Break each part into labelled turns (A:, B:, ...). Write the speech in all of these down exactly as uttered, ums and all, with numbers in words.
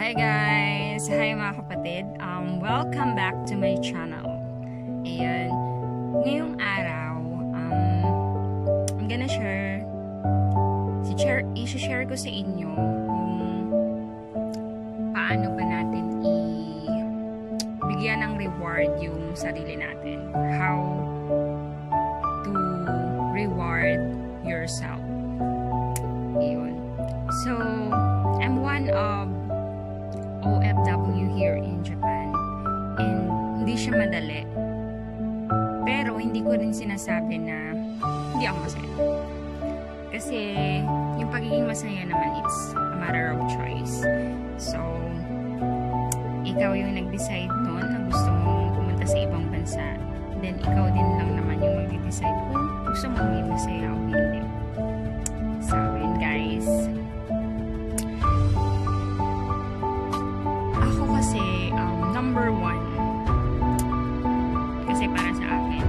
A: Hi guys! Hi mga kapatid! Um, welcome back to my channel. Ayan. Ngayong araw, um, I'm gonna share, si share, i-share ko sa inyo kung paano ba natin i-bigyan ng reward yung sarili natin. How to reward yourself. Ayun. So, I'm one of O F W here in Japan and hindi siya madali, pero hindi ko rin sinasabi na hindi ako masaya, kasi yung pagiging masaya naman, it's a matter of choice. So ikaw yung nag-decide noon na gusto mong pumunta sa ibang bansa, then ikaw din lang naman yung mag-decide kung gusto mong maging masaya o hindi. So yun guys, kasi um, number one, kasi para sa akin,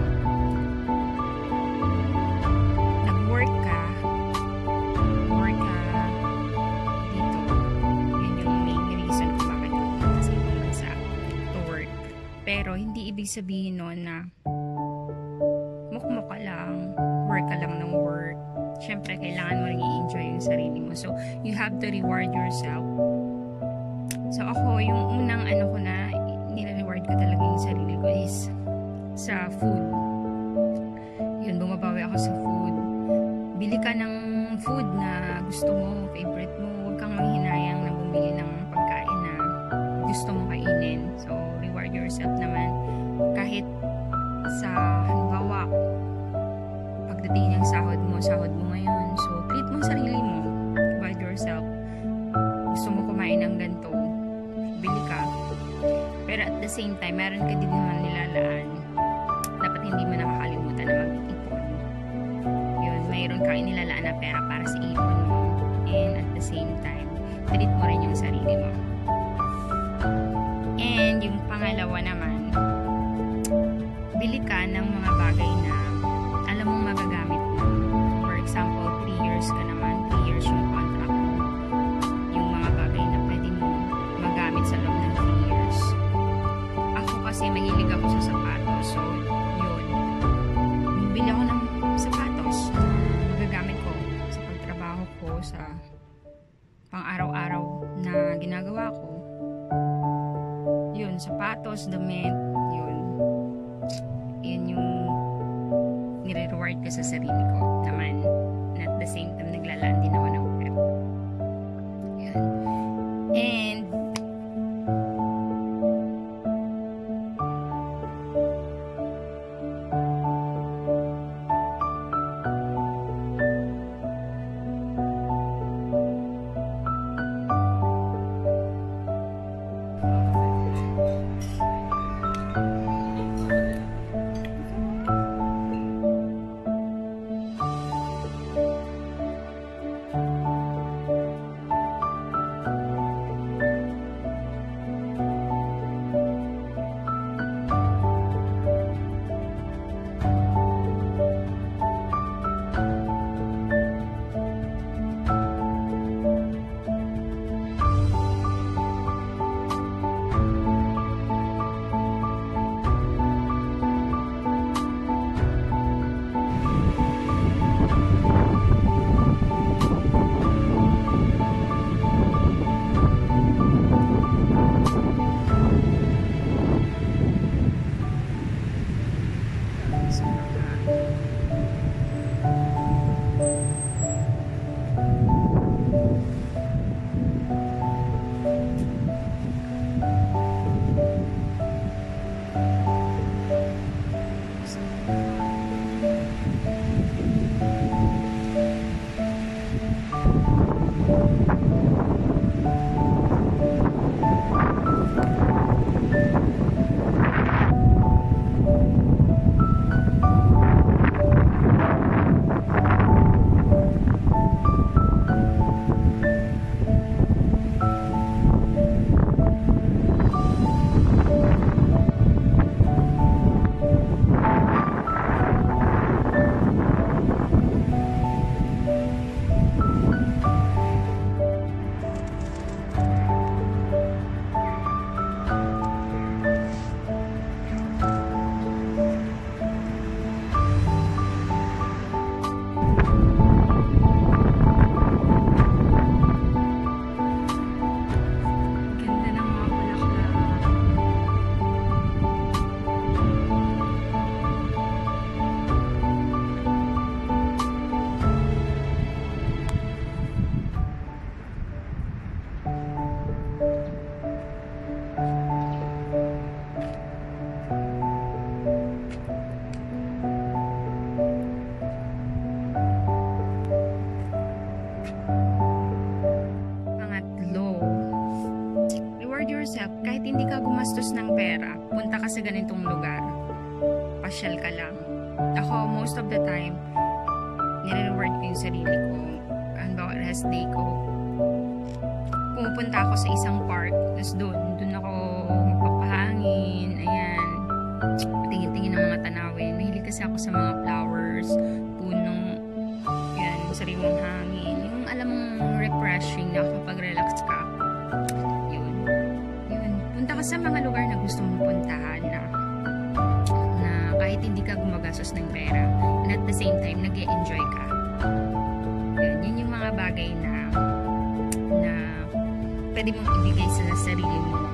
A: nag-work ka work ka dito, yun yung main reason kung bakit ka pumunta sa ibang bansa to work. Pero hindi ibig sabihin nun na mukmuk ka lang, work ka lang ng work. Syempre kailangan mo rin i-enjoy yung sarili mo, so you have to reward yourself. So ako, yung unang ano ko na nire-reward ko talaga yung sarili ko is sa food. Yun, bumabawi ako sa food. Bili ka ng food na gusto mo, favorite mo. Huwag kang manghinayang na bumili ng pagkain na gusto mo kainin. So, reward yourself naman. Kahit sa, halimbawa, pagdating ng sahod mo, sahod mo ngayon. So, treat mo sarili mo. Reward yourself. Gusto mo kumain ng ganito, bili ka. Pero at the same time, meron ka din naman nilalaan. Dapat hindi mo nakakalimutan na mag-ipon. Yun, mayroon kang nilalaan na pera para sa ipon mo. And at the same time, treat mo rin yung sarili mo. And yung pangalawa naman, bili ka ng mga bagay na alam mong magagamit mo. For example, three years ka naman, three years yung contract mo. Yung mga bagay na pwede mo magamit sa loob ng three years. Ako kasi mahilig ako sa sapatos. So, yun. Bili ako ng sapatos na magagamit ko sa pagtrabaho ko, sa pang-araw-araw na ginagawa ko. Yun, sapatos, damit, yun. Yun yung nire-reward ko sa sarili ko naman. And at the same time, naglalaan din ako ng pera. Yun. And kahit hindi ka gumastos ng pera, punta ka sa ganitong lugar, pasyal ka lang. Ako, most of the time, nire-reward ko yung sarili ko. Ang bawat rest day ko, pumupunta ako sa isang park, tapos doon, doon ako magpapahangin, ayan, tingin-tingin ng mga tanawin. Mahilig kasi ako sa mga flowers, puno, yan, sariwang hangin, yung alam mong refreshing, nakakapag-relax ka. Yun. Yun. Punta ka sa mga lugar na gusto mong puntahan na, na kahit hindi ka gumagastos ng pera, and at the same time, nag-e-enjoy ka. Yun, yun yung mga bagay na na pwede mong ibigay sa sarili mo